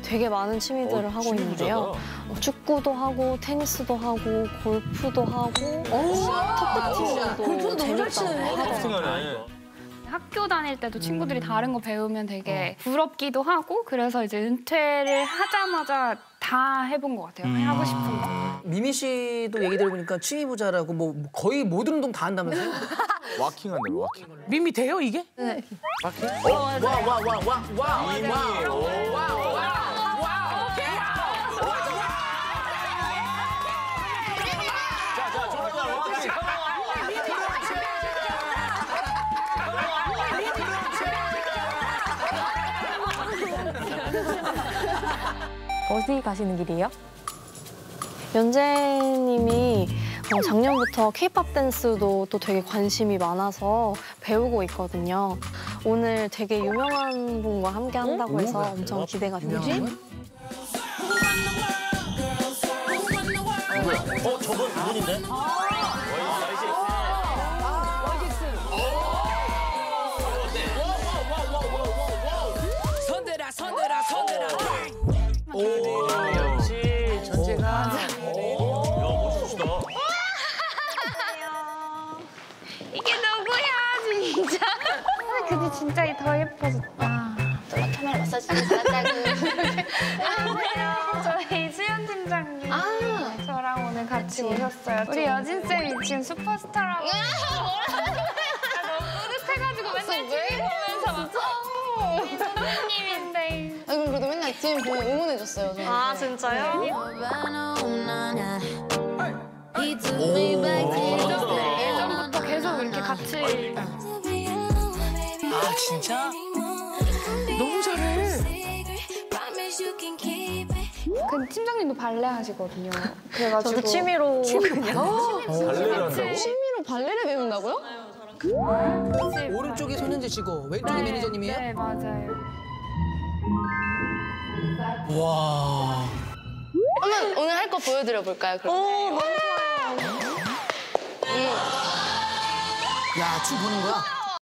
되게 많은 취미들을 하고 있는데요. 축구도 하고, 테니스도 하고, 골프도 하고, 터프팅도 재밌다고 하더라고요. 학교 다닐 때도 친구들이 다른 거 배우면 되게 부럽기도 하고 그래서 이제 은퇴를 하자마자 다 해본 것 같아요. 하고 싶은 거. 미미 씨도 얘기 들어보니까 취미 부자라고 뭐 거의 모든 운동 다 한다면서요? 와킹 한다며, 와킹. 미미 돼요, 이게? 네. 와킹? 어디 가시는 길이에요? 연재님이 작년부터 케이팝 댄스도 또 되게 관심이 많아서 배우고 있거든요. 오늘 되게 유명한 분과 함께 한다고 해서 엄청 기대가 됩니다. 누구야? 저분 그분인데? 역시 전체가. 멋지시다. 이게 누구야 진짜? 근데 진짜 더 예뻐졌다. 카메라 마사지 좀 받았다고. 안녕하세요. 저희 수연 팀장님. 저랑 오늘 같이 오셨어요. 우리 여진 쌤이 지금 슈퍼스타라고. 너무 뿌듯해가지고 맨날 TV 보면서 막 우리 선생님인데. 그럼 그래도 맨날 팀 보면 응원해줬어요. 저한테. 아, 진짜요? 예전부터 계속 이렇게 같이. 아, 진짜? 너무 잘해. 그 팀장님도 발레 하시거든요. 그래가지고 저도 취미로 발레를 한다고? 취미로 발레를 배운다고요? 오른쪽이 손현재 씨고 왼쪽이 매니저님이에요? 네, 맞아요. 와. 오늘 할 거 보여드려 볼까요? 그럼? 너무 좋아요. 야, 춤 보는 거야?